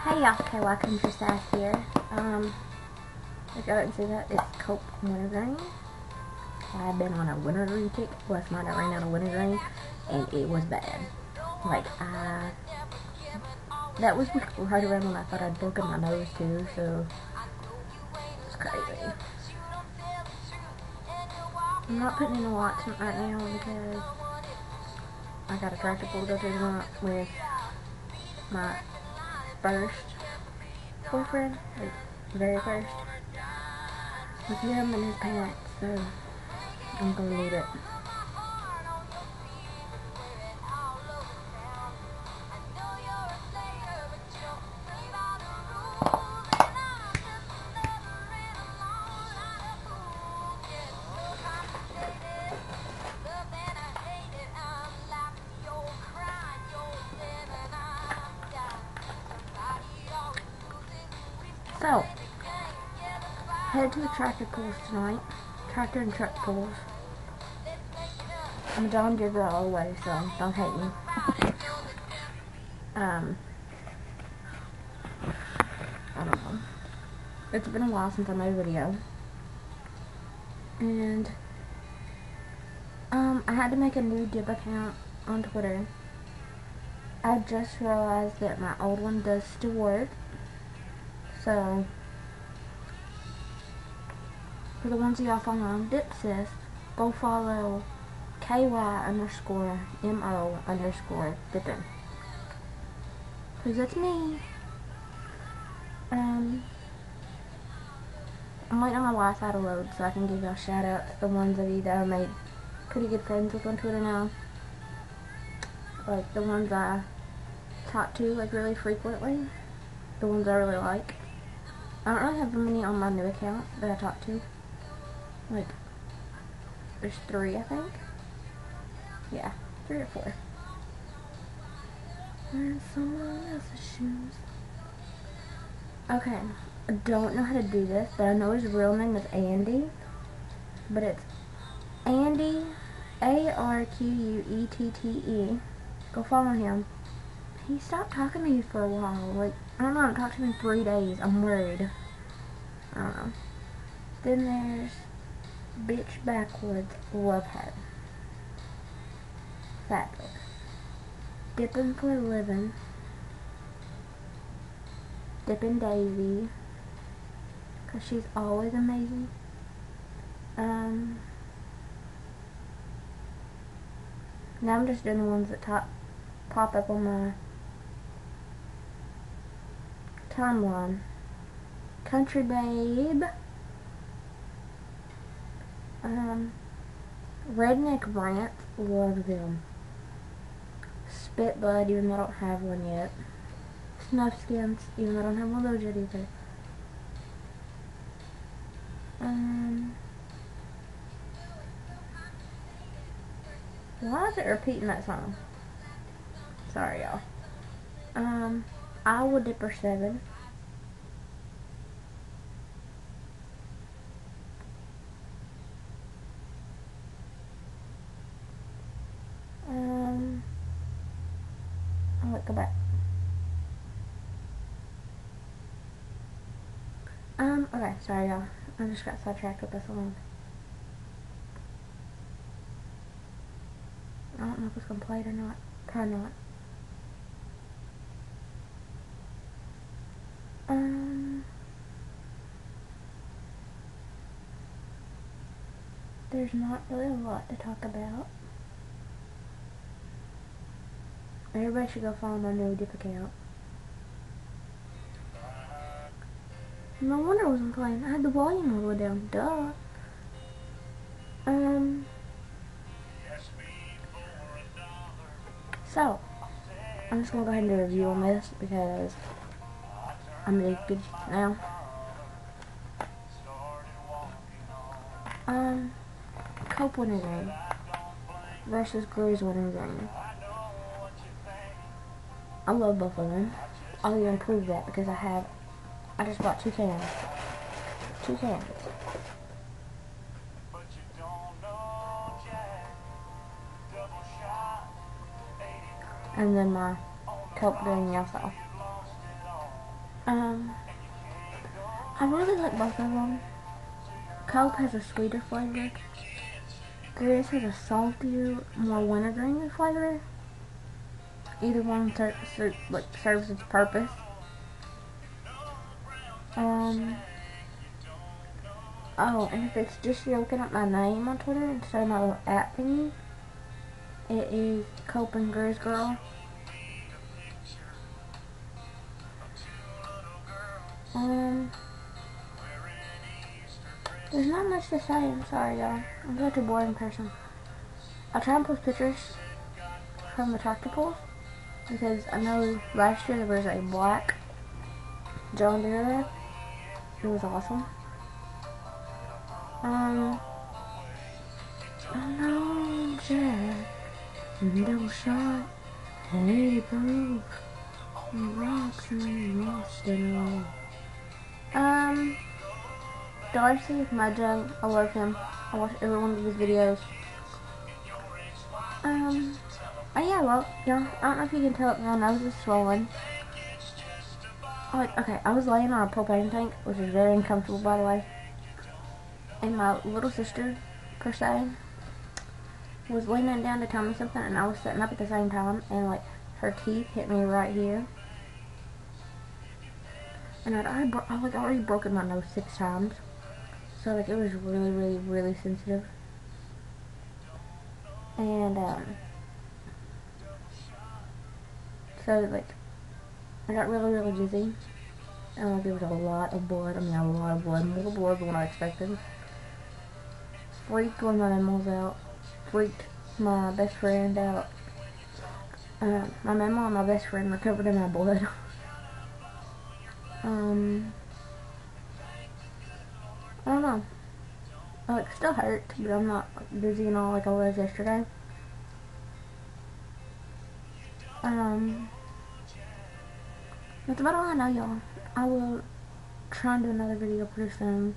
Hey y'all, Kayla Country Sass here. If y'all didn't see that, it's Cope Wintergreen. I've been on a wintergreen kick. Last night I ran out of wintergreen, and it was bad. That was right around when I thought I'd broken my nose too, so it's crazy. I'm not putting in a lot right now because I got a tractor pull to go through tonight with my first boyfriend, like very first, with him and his parents, so I'm gonna need it. So, headed to the tractor pulls tonight. Tractor and truck pulls. I'm a John Deere girl all the way, so don't hate me. I don't know. It's been a while since I made a video. And, I had to make a new dip account on Twitter. I just realized that my old one does still work. So, for the ones of y'all following on Dipsys, go follow KY_MO_dippin'. Cause that's me. I'm waiting on my Wi-Fi to load so I can give y'all shout outs to the ones of you that I made pretty good friends with on Twitter now. Like the ones I talk to like really frequently. The ones I really like. I don't really have many on my new account that I talk to. Like, there's 3, I think. Yeah, 3 or 4. Wearing someone else's shoes. Okay, I don't know how to do this, but I know his real name is Andy. But it's Andy, ARQUETTE. Go follow him. He stopped talking to me for a while. Like, I don't know, I haven't talked to him in 3 days. I'm worried. I don't know. Then there's Bitch Backwoods. Love her. Fabulous. Dippin' for a living. Dippin' Daisy. Cause she's always amazing. Now I'm just doing the ones that pop up on my timeline. Country Babe. Redneck Rant. Love them. Spit Bud, even though I don't have one yet. Snuffskins, even though I don't have one of those yet either. Why is it repeating that song? Sorry, y'all. Iowa Dipper 7. Oh, wait, go back. Okay, sorry, y'all. I just got sidetracked with this one. I don't know if it's gonna play it or not. Probably not. There's not really a lot to talk about. Everybody should go follow my new dip account. No wonder it wasn't playing. I had the volume all the way down. Duh. So, I'm just gonna go ahead and do a review on this because I'm really good now. Cope Wintergreen versus Gru's Wintergreen. I love both of them. I'll even prove that because I just bought 2 cans. 2 cans. And then my Cope Green Yellow. I really like both of them. Cope has a sweeter flavor. Grizz has a saltier, more wintergreen flavor. Either one serves its purpose. Oh, and if it's just you looking up my name on Twitter instead of my little @ thingy, it is Cope and Grizz Girl. There's not much to say. I'm sorry, y'all. I'm such a boring person. I try and post pictures from the tractor pulls because I know last year there was a black John Deere there. It was awesome. Alone Jack, double shot, hey proof, rocks and lost and all. Darcy is my jug. I love him. I watch every one of his videos. Yeah, well, y'all, I don't know if you can tell, my nose is swollen. Okay, I was laying on a propane tank, which is very uncomfortable, by the way. And my little sister, per se, was leaning down to tell me something, and I was sitting up at the same time, and, like, her teeth hit me right here. And I'd already broken my nose 6 times. So, like, it was really, really, really sensitive. And, so, like, I got really, really dizzy. And, like, there was a lot of blood. I mean, a lot of blood. More blood than what I expected. Freaked one of my animals out. Freaked my best friend out. My mama and my best friend were covered in my blood. I don't know. It still hurts, but I'm not dizzy and all like I was yesterday. That's about all I know, y'all. I will try and do another video pretty soon.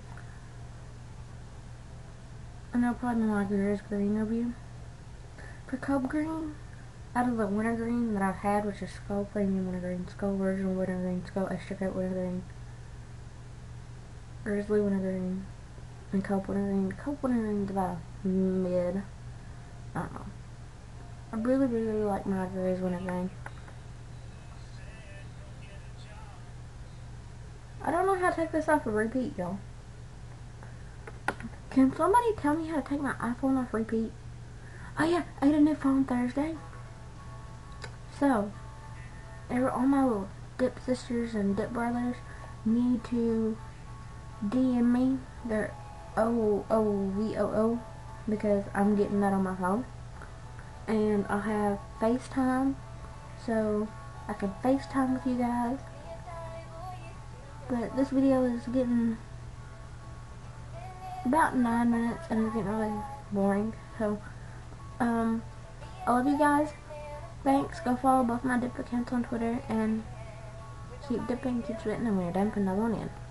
And I'll probably do my Grizz Green review. For Cope Green, out of the wintergreen that I've had, which is Skull Premium Wintergreen, Skull Virgin Wintergreen, Skull Extra Coat Wintergreen, Grizzly Wintergreen, and Cope Wintergreen. Cope Wintergreen's about a mid. I don't know. I really, really like my Grizz Wintergreen. I don't know how to take this off of repeat, y'all. Can somebody tell me how to take my iPhone off repeat? Oh yeah, I got a new phone Thursday. So, all my little dip sisters and dip brothers need to DM me their OOVOO because I'm getting that on my phone. And I'll have FaceTime, so I can FaceTime with you guys. But this video is getting about 9 minutes and it's getting really boring. So, I love you guys. Thanks. Go follow both my dip accounts on Twitter and keep dipping, keep spitting, and we're done putting another one in.